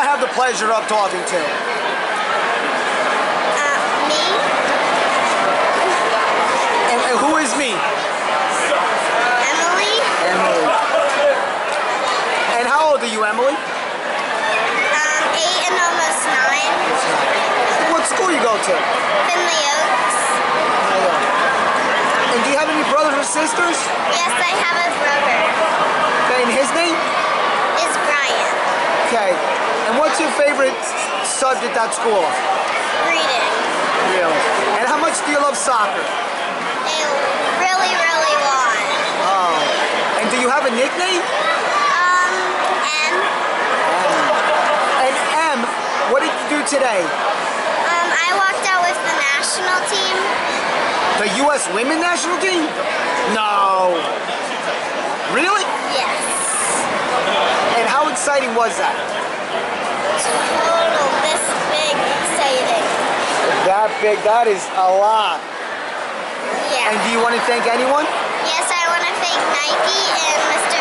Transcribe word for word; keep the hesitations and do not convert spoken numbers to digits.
have the pleasure of talking to? Uh, me? And, and who is me? Emily? Emily. And how old are you, Emily? Um, eight and almost nine. What school you go to? Finley Oaks. And do you have any brothers or sisters? Yes, I have a brother. Okay, and his name? Is Brian. Okay. And what's your favorite subject at school? Reading. Really? And how much do you love soccer? A really, really lot. Oh. And do you have a nickname? Um, M. And Em, what did you do today? Um, I walked out with the national team. The U S women national team? No. Really? Yes. And how exciting was that? Total, this big exciting. That big, that is a lot. Yeah. And do you want to thank anyone? Yes, I want to thank Nike and Mister